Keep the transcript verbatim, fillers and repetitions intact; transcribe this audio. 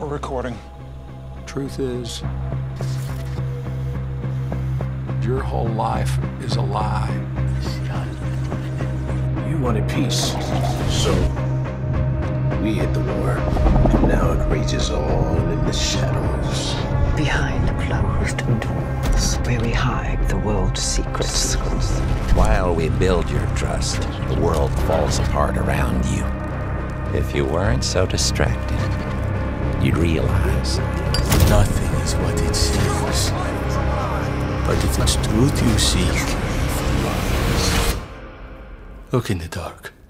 We're recording. Truth is, your whole life is a lie. You wanted peace, so we hit the war, and now it rages on in the shadows. Behind closed doors, where we hide the world's secrets. While we build your trust, the world falls apart around you. If you weren't so distracted, you'd realize Nothing is what it seems. But if it's truth you seek, look in the dark.